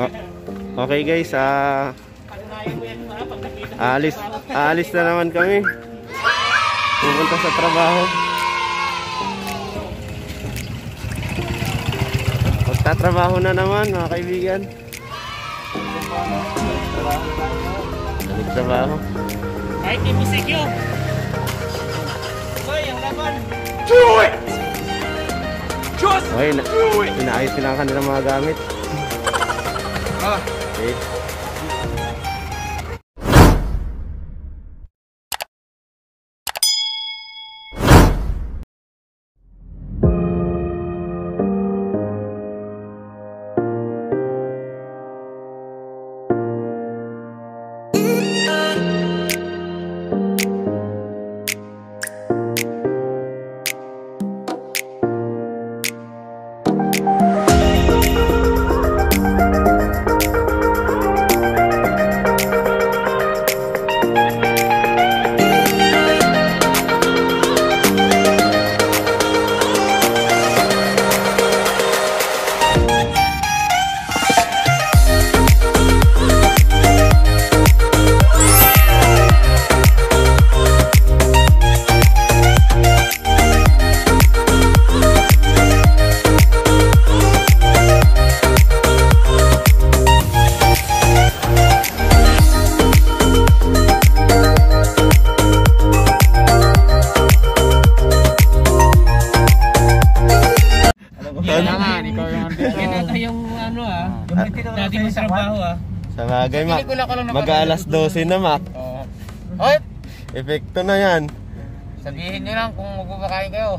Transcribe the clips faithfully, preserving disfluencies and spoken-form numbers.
Oh, okay guys, ah aalis, aalis na naman kami. Pupunta sa trabaho. Magtatrabaho na naman mga kaibigan. Nagtrabaho. Kahit M C Q. Hoy, ang laban. Do it! Just okay, na do it! Inaayos sila ang kanilang mga gamit. Ah. Okay. Dati mo trabaho ah. Sa bagay, Mac. Mag-alas dose na, Mac. Oo. Oy! Epekto na yan. Sabihin nyo lang kung magpapakain kayo.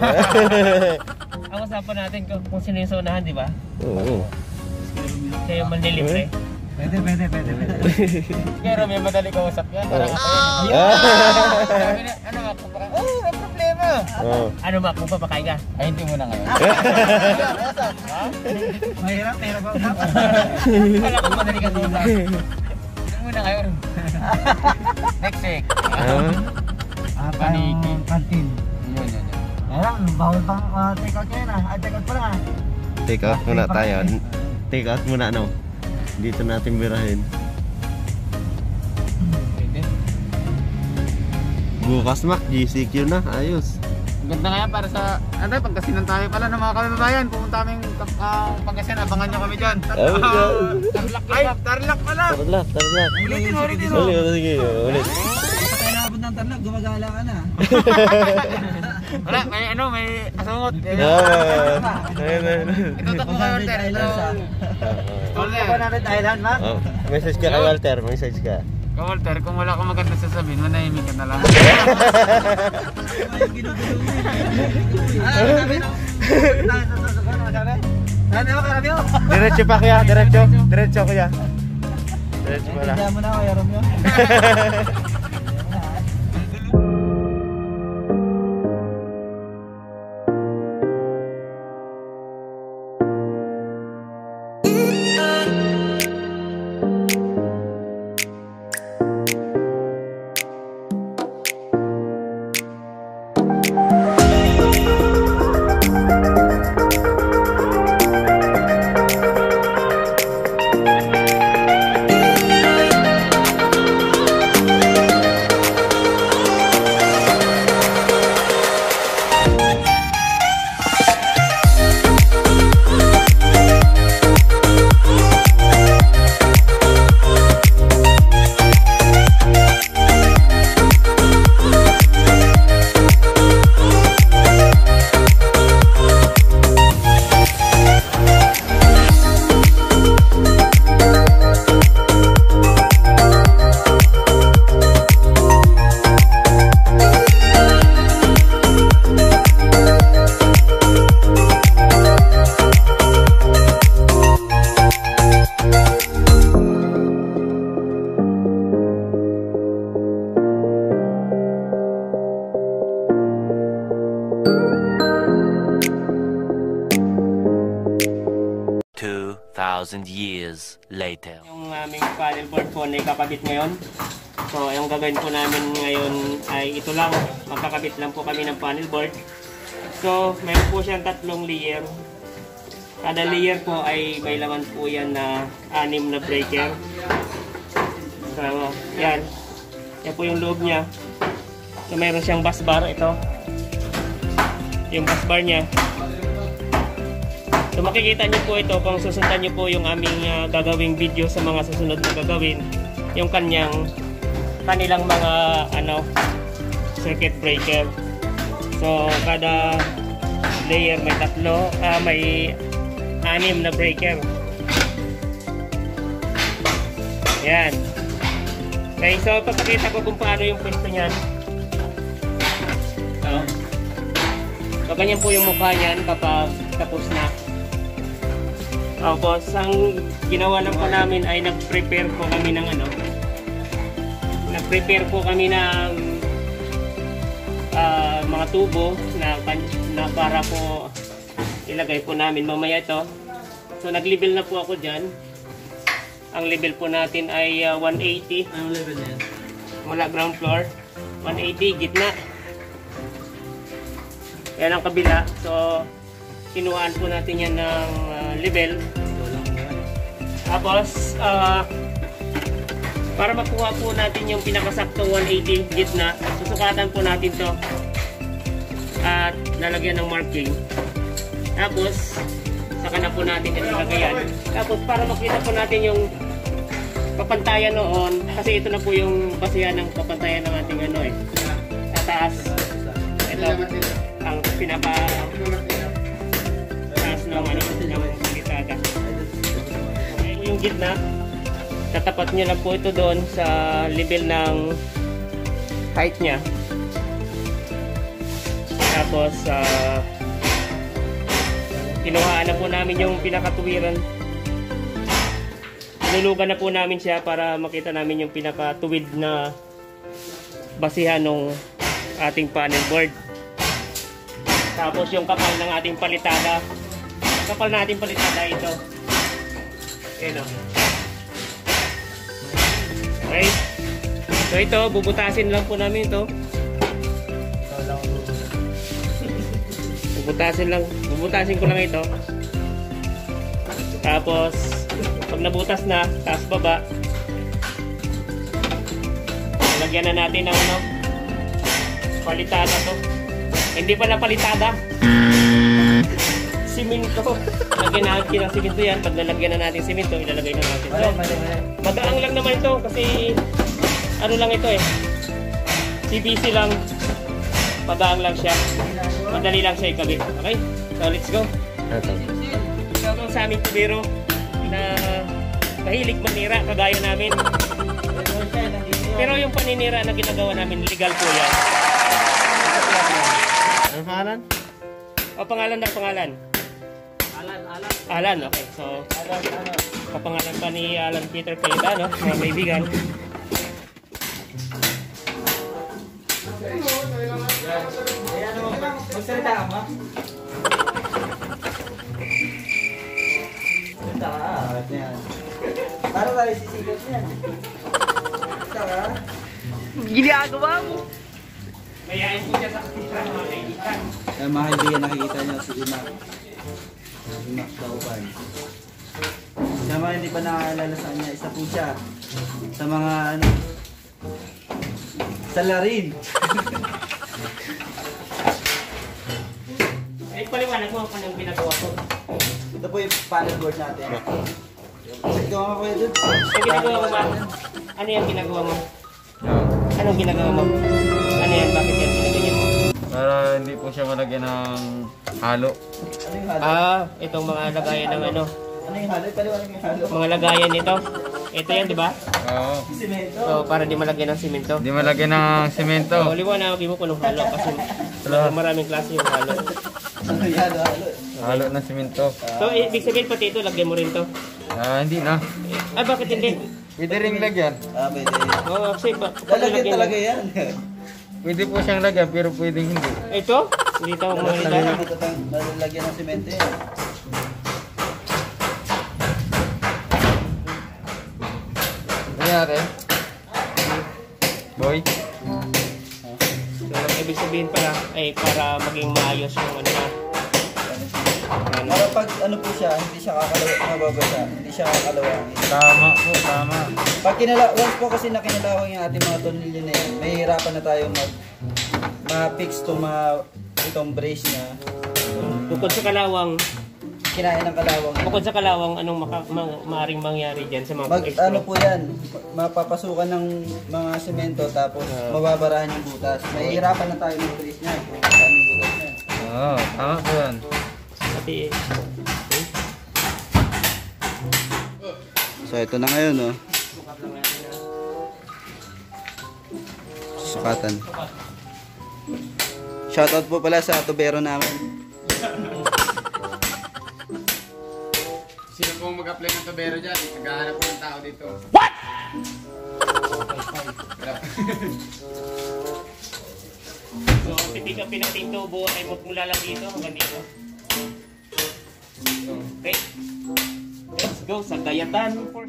Ang usapan natin kung, kung sino yung saunahan, di ba? Oo. Siya yung manlilibre. Pwede, pwede, pwede, pwede. Pero may madali kausap yan. Parang Oh. sabi na, ano Mac, magpapakain? Oh, may problema. Oh. Ano Mac, magpapakain ka? Ay, hindi mo na ngayon. Mahirap, mahirap ako usap. Wala kang madali ka saunahan. Hindi mo na ngayon. Next week. Ah, Paniki. Kantin. Yun, yun, yun. Ayan, bawal pang uh, take out yan ah. Ay, take out pa lang ah. Take out muna tayo. Take out muna, ano? Dito natin birahin. Pwede. Bukas, Mac. G C Q na. Ayos. Ganda nga yan para sa, ano, Pangasinan tayo pala ng mga kababayan. Pumunta kaming uh, Pangasinan, abangan nyo kami dyan. Tarlac, ay, Tarlac pala! Tarlac, Tarlac. Ulitin, ulitin. Ulit, sige, ulit. Kaya nakabot ng Tarlac, gumagala ka na. Wala, may ano, may asungot. Itutok mo kay Walter. Tulad ba natin Thailand, Mac? Oh, message ka kay Walter, message ka. Kay Walter, kung wala kang maganda sasabihin, manahimik ka na lang. Ayun, ginugulo mo eh. Ah, sabi no? Tayo sa susugan, ano sabi? Ano mo, karami mo? Diretso pa kuya, diretso. Diretso kuya. Diretso pala. Hindi mo na, Kuya Romeo. two thousand years later. Yung aming paddle board po na ikakabit ngayon. So, yung gagawin po namin ngayon ay ito lang. Magkakabit lang po kami ng panel board. So, mayroon po siyang tatlong layer. Kada layer po ay may laman po yan na anim na breaker. So, yan. Yan po yung loob niya. So, mayroon siyang bus bar. Ito. Yung bus bar niya. So, makikita niyo po ito kung susundan niyo po yung aming uh, gagawing video sa mga susunod na gagawin. Yung kanyang, kanilang mga, ano, circuit breaker. So, kada layer may tatlo, uh, may anim na breaker. Yan. Okay, so papakita ko kung paano yung pwesto niyan. So, so ganyan po yung mukha niyan kapag tapos na. Tapos, ang ginawa lang po namin ay nag-prepare po kami ng ano. Nag-prepare po kami ng uh, mga tubo na, na para po ilagay po namin mamaya ito. So nag-level na po ako dyan. Ang level po natin ay uh, one eighty. Anong level na yan? Mula ground floor. one eighty, gitna. Yan ang kabila. So kinuhaan po natin yan ng uh, level. Tapos uh, para makuha po natin yung pinakasakto one eighty gitna, susukatan po natin to at lalagyan ng marking. Tapos, saka na po natin ilagay yan. Tapos, para makita po natin yung papantayan noon, kasi ito na po yung basihan ng papantayan ng ating ano eh. Sa taas. Ito, ang pinaka taas ng ano, ng litada. Okay, yung gitna, tatapat nyo lang po ito doon sa level ng height niya. Tapos, uh, kinuhaan na po namin yung pinakatuwiran. Nilulugan na po namin siya para makita namin yung pinakatuwid na basihan ng ating panel board. Tapos yung kapal ng ating palitada. Kapal na ating palitada ito. Ayan o. Okay. So ito, bubutasin lang po namin ito. Bubutasin lang, bubutasin ko lang ito. Tapos pag nabutas na, taas baba. Lagyan na natin ng ano, palitada to. Hindi pala palitada. Siminto. Lagyan natin ng siminto yan. Pag nalagyan na natin siminto, ilalagay na natin. So, magaang lang naman ito kasi ano lang ito eh. C B C lang. Magaang lang siya. Madali lang siya ikabit. Okay? So, let's go. Ito sa aming tubero na mahilig manira kagaya namin. Pero yung paninira na ginagawa namin, legal po yan. Ang pangalan? O, pangalan na pangalan? Alan, Alan. Alan, okay. So, Alan, ano? kapangalan pa ni Alan Peter Payda, no? Mga kaibigan. Ayan naman, magsalita ka ba? Salita ka, ah. Yan. Para tayo sisigat niyan. Salita ka. Ginagawa mo. Mayayain po siya sa kasitra, mga kaibigan. Eh, mga kaibigan, nakikita niyo si Dimac. Dimac Dauban. Sa mga hindi pa nakakaalala sa kanya, isa po siya sa mga ano, salarin. Eh, paliwanag mo kung anong ginagawa ko. Ito po yung panel board natin. Sige ko nga kuya dun. Ang ginagawa mo ba? Ano yung ginagawa mo? Anong ginagawa mo? Ano yan? Bakit yan? Sinaganyan mo? Para hindi po siya malagyan ng halo. Ano yung halo? Ah, itong mga lagayan ng ano. Ano yung halo? Paliwanag yung halo. Mga lagayan nito. Ito yan, di ba? Oo. Simento. So, para di malagyan ng simento. Hindi malagyan ng semento. So, liwanagin mo kung anong halo kasi maraming klase yung halo. Ano yung halo? Halo. Halo ng semento. So, ibig sabihin pati ito, lagyan mo rin to. Ah, hindi na. Ah, bakit hindi? Pwede rin lagyan. Ah, pwede. Oo, kasi ba? Lalagyan talaga yan. Pwede po siyang lagyan pero pwedeng hindi. Ito? Dito ang mga Lalagyan lagayan. dito tang lalagyan ng semento yan. Nangyari? Boy? So, ang ibig sabihin pala ay para maging maayos yung ano na. Para pag ano po siya, hindi siya kakalawa, mababasa, hindi siya kakalawangin. Tama po, tama. Pag kinala, once po kasi na kinalawang yung ating mga tornilyo na yan, may hirapan na tayo mag ma-fix itong ma, itong brace niya. Bukod sa kalawang, Kinain ng kalawang. bukod sa kalawang, anong maka, ma, maaring mangyari dyan sa mga Mag, pag-explode? ano po yan, mapapasukan ng mga semento tapos mababarahan yung butas. May hirapan na tayo ng brace niya. Saan yung butas niya? Oo, tama po yan. Pati, So ito na ngayon, no? Sukatan. Shoutout po pala sa tubero namin. Sino pong mag-apply ng tubero dyan? Naghahanap po ng tao dito. so, pipick-upin natin ito, buo ay magmula lang dito hanggang dito. Okay. Let's go sa Gayatan for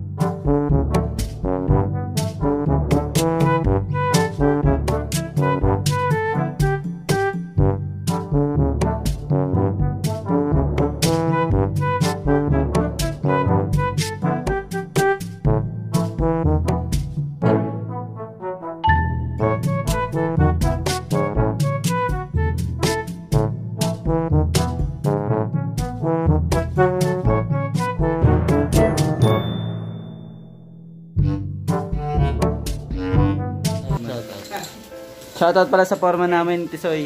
Shoutout pala sa forma namin, Tisoy.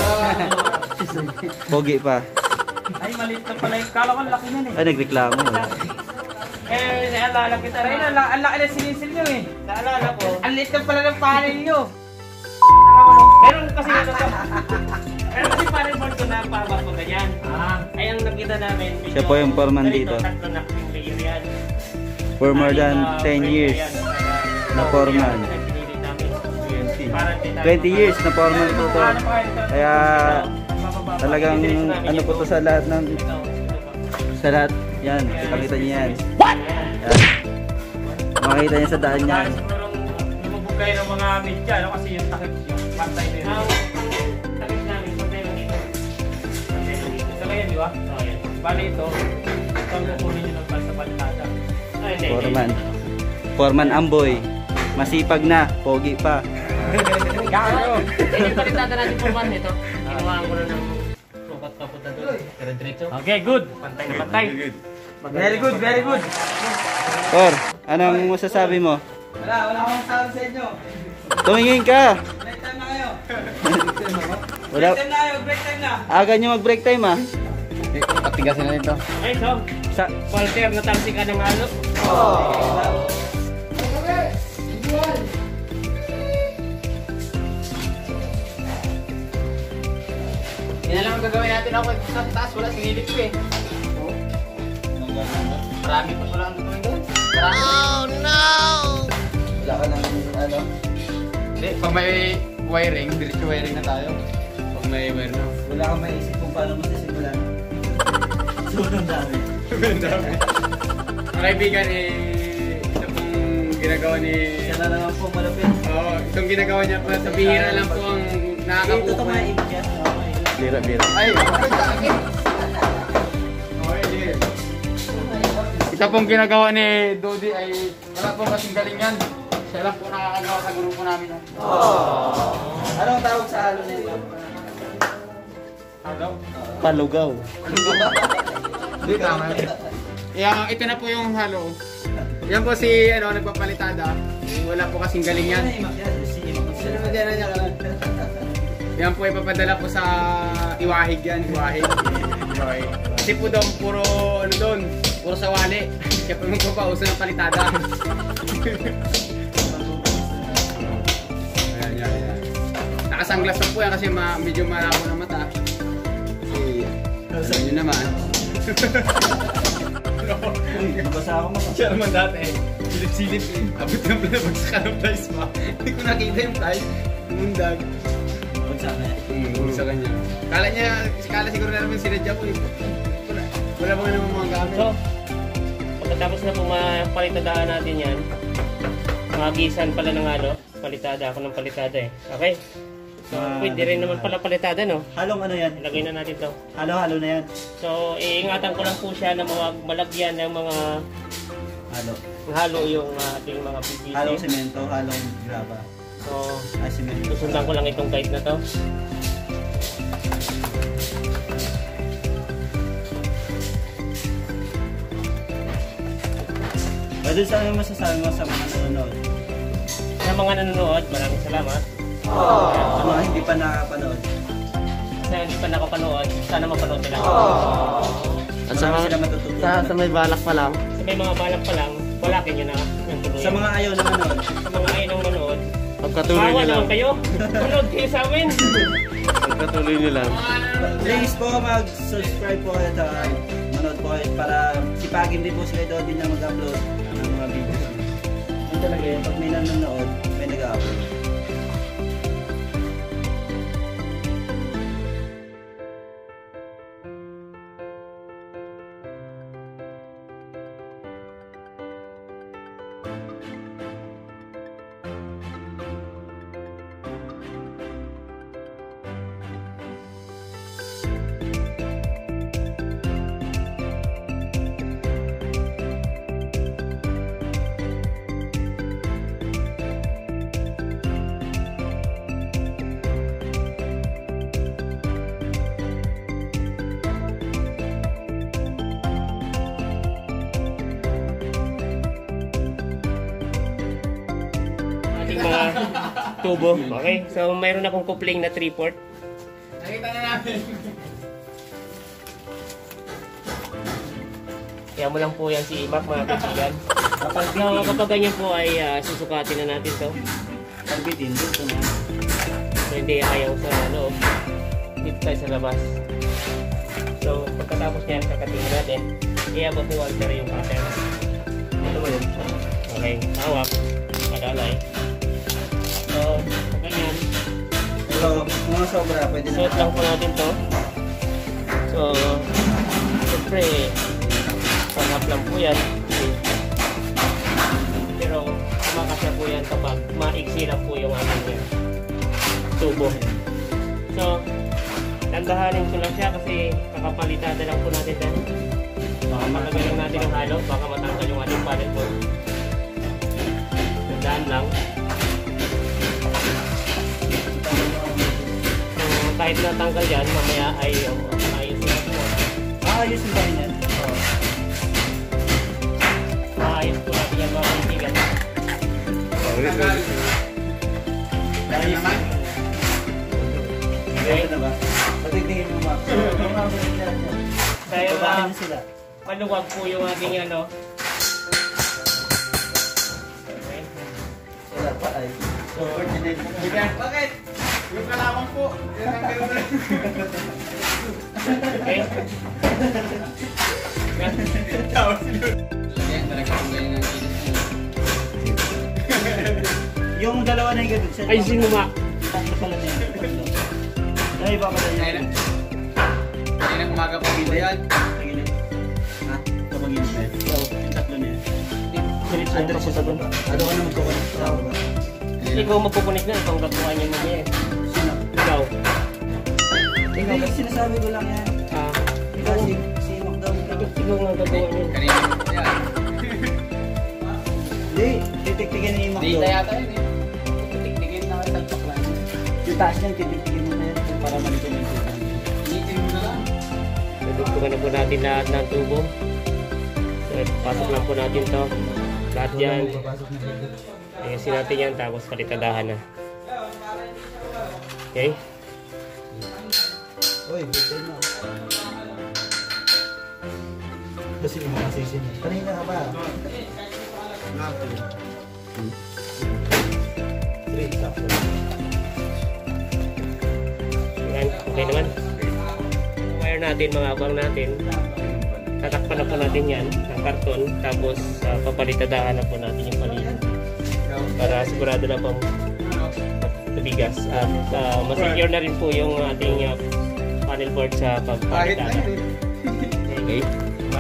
Pogi pa. ay maliit na pala yung kala ko laki na eh. Ay, nagreklamo. Eh, naalala kita rin. Ang laki na sinisil nyo eh. Naalala ko. Ang liit na pala ng panel nyo. Meron kasi ano to. Meron kasi panel board ko na pabak ko ganyan. Ay, ang nakita namin. Siya po yung foreman dito. Tatlo na yung layer yan. For more than ten years na foreman. twenty years na foreman po to. Kaya talagang ano po to sa lahat ng sa lahat yan, kita niyo yan. Yan. Makita niyo sa daan yan. Sigurong lumubog kayo ng mga media, no? Kasi yung takip, yung pantay na yun. Ang takip namin, pantay lang dito. Pantay lang dito. Sa ganyan, di ba? So, yan. Bali ito, ito ang kukunin nyo ng sa palitada. Ah, hindi. Foreman. Foreman Amboy. Masipag na, pogi pa. Gaano? Eh, yung palitada natin Foreman ito. Ginawa ko na ng sukat kapunta doon. Diretso. Okay, good. Pantay na pantay. Very good, very good. Tor, anong masasabi mo? Wala, wala akong masasabi sa inyo. Tumingin ka. Break time na kayo. Wala. Break time na kayo, break time na. Aga nyo mag-break time ah. Patigasin na nito. Ay, so, Sa Walter, natalsi ka ng ano? Yan lang ang gagawin natin ako sa taas. Wala, sinilip ko eh. Marami pa pala ang gagawin doon. Marami. Oh no! wala ka ng ano? Hindi, pag may wiring, diretso wiring na tayo. Pag may wiring na. Wala kang maisip kung paano mo sisimulan. Sunod dami. Ang dami. Mga kaibigan, eh, ito pong ginagawa ni... Siya na naman po malapit. Oo, itong ginagawa niya pa sa bihira lang po ang Ito nakakapupo. ito mga ibig yan. Bira, bira. Ay, kapag sa akin. Okay, sige. Ito pong ginagawa ni Dodi ay wala pong kasing galingan. Siya lang po nakakagawa sa grupo namin. Anong tawag sa halo nito? Hello? Palugaw. Hindi, tama. Yan, ito na po yung halo. Yan po si ano, nagpapalitada. Wala po kasing galingan. Sino magana niya ka lang? Yan po ipapadala po sa Iwahig yan, Iwahig. Iwahig. Kasi po doon, puro ano doon, puro sawali. Kaya po magpapauso ng palitada. Ayan, yan, yan. Nakasanglas po po yan kasi ma medyo malabo na mata. Kasi, alam nyo naman. Basa ako mo. Siya naman dati, silip-silip eh. Abot na pala magsaka ng price pa. Hindi ko nakita yung price. Mundag. Bagsa na yan. Hmm, sa kanya. Kala niya, kala siguro na naman sinadya ko eh. Wala, wala pa nga naman mga gamit. So, pagkatapos na po mapalitadaan natin yan, magisan pala ng ano, palitada ako ng palitada eh. Okay? So, So, pwede rin naman pala palitada, no? Halong ano yan? Ilagay na natin to. Halo-halo na yan. So, iingatan ko lang po siya na mga malagyan ng mga Halo. halo yung uh, ating mga P V C. Halong semento, halong graba. So, Ay, semento. susundan ko lang itong guide na to. Pwede sa ano masasabi mo sa mga nanonood? Sa mga nanonood, maraming salamat. Sa mga hindi pa nakapanood. Sa hindi pa nakapanood, sana mapanood nila. At sa, Marami mga, sila matututunan. sa, sa may balak pa lang, Sa may mga balak pa lang, walakin nyo na yung tuloy. Sa mga ayaw na manood. Sa mga ayaw ng manood, pagkatuloy bawa nyo lang. naman kayo. Manood kayo sa amin. Pagkatuloy nyo lang. Please po mag-subscribe po at uh, manood po kayo para sipagin din po sila doon din na mag-upload ng mga video. Yun talaga yun, pag may nanonood, may nag-upload. Ating mga tubo. Okay, so mayroon akong coupling na three-port. Nakita na namin. Kaya mo lang po yan si Mac, mga kaibigan. So, kapag ganyan po ay uh, susukatin na natin to. Pagbitin, dito na. So, hindi ayaw sa loob. Dito tayo sa labas. So, pagkatapos niyan, kakatingin natin. Iabot ni Walter yung pattern. Ano ba yun? Okay, hawak. Madalay. So, pag ganyan, So, mga sobra, pwede na. suot lang po natin to. So, siyempre, pang-up lang po yan. Pero, kumakasya po yan kapag maiksi lang po yung ating yan. Tubo. So, tandahanin ko lang siya kasi kakapalitada lang po natin dyan. Baka malagay lang natin ang halo, baka matanggal yung ating panel board. Tandaan lang. So, kahit natanggal yan, mamaya ay um, maayusin natin mo. Ah, ayusin ba yun yan? Oo. Maayos po natin yan mga kaibigan. Dahil naman. Okay? Ito na ba? Patigtingin mo, Mac. Mga mga yan. Kaya Babahin uh, na sila. maluwag po yung ating ano. Okay. Wala pa ay. So, coordinate mo. Bigyan. Bakit? Yung kalawang po. Yan ang gano'n na. Okay. Tapos sila. Yan, talaga kung ganyan ang Yung dalawa na yung gabit siya. Ay, sino ma? Tatlo pala na yun. Tatlo. Ay, iba pala Kaya yun. Kaya na umaga pa video yan. Tagilid. Ha? Kapag yun ba? So, yung tatlo na yan. Diretso yung papunta doon. Ano ka na magkukulit sa ako ba? Ikaw magpupunik na, itong gapuan niya mamaya eh. Sino? Ikaw. Hindi, sinasabi ko lang yan. Ah, Ikaw, si, si Macdown ka. ikaw nga gapuan niya. Kanina. Yan. Hindi, titiktigin na yung Data Macdown. yata yun eh. Titigtigin na kayo sa paklan. Yung taas niyan, titiktigin mo na yan para malito na yung tutan. Initin mo na lang. Nadugtungan na po natin lahat ng tubo. So, pasok lang po natin to. Lahat yan. Ayusin natin yan, tapos palitadahan na. Okay? Uy, bitin mo. Kasi yung mga sisin. Kanina ka ba? Three, sakto. Yan, okay naman. Wire natin, mga abang natin. Tatakpan na po natin yan ng karton. Tapos uh, papalitadahan na po natin yung palit. Para sigurado na pong tubigas. At uh, masecure na rin po yung ating uh, panel board sa Kahit pagpalitada. na yun eh. Okay? Diba?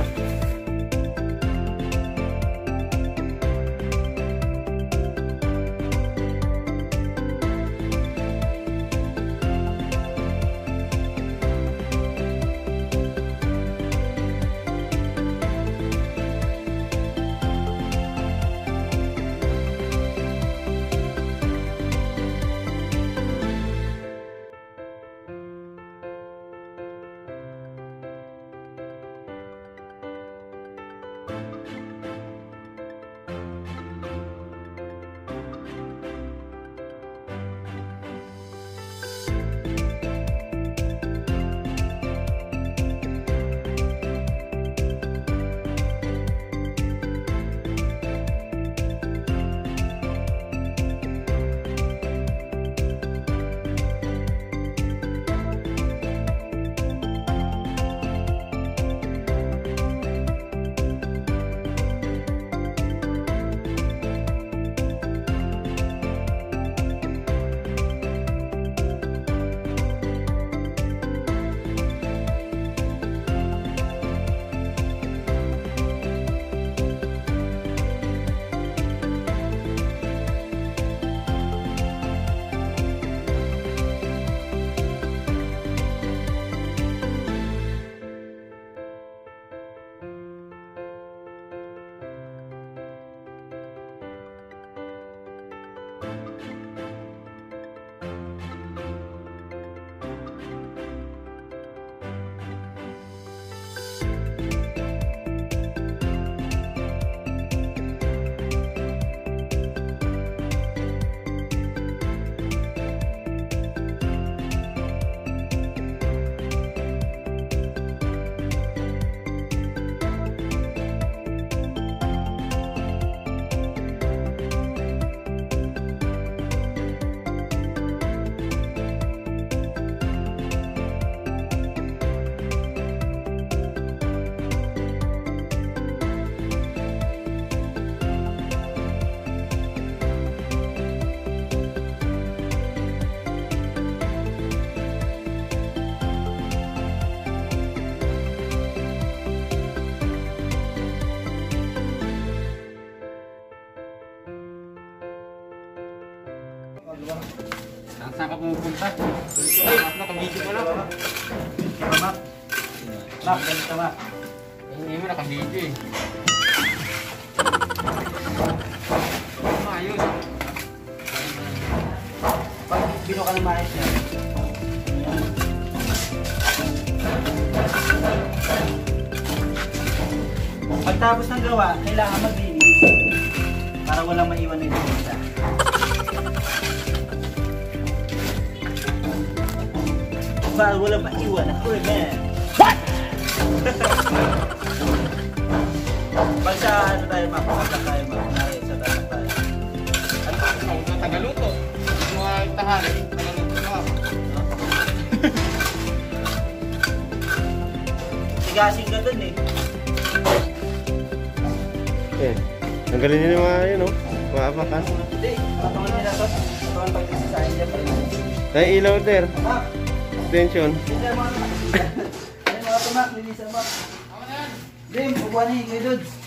Saan saan ka pumupunta? Ay, nakabidyo mo lang. Mak. Mak, ganito mak. Hindi mo nakabidyo eh. Ayos. Pag bino ka ng maayos yan. Pagtapos ng gawa, kailangan maglinis para walang maiwan na yung isa. Para walang maiwan na poor man. What? Pag sa ano tayo mak, pag tayo mak, tayo sa tayo tayo. Ano pa ikaw? Tagaluto. Mga tahali. Tagaluto ka. Tigasin ka dun eh. Eh, ang galing nyo yung mga yun, no? Mga apakan. Hindi, patungan nila to. Patungan pag nagsisahin dyan. Tayo ilaw, ter. Mak, Tension. hindi mga mak. Ano mga ito mak, linisan mak. Dim, pupuan na yung kayo dudes.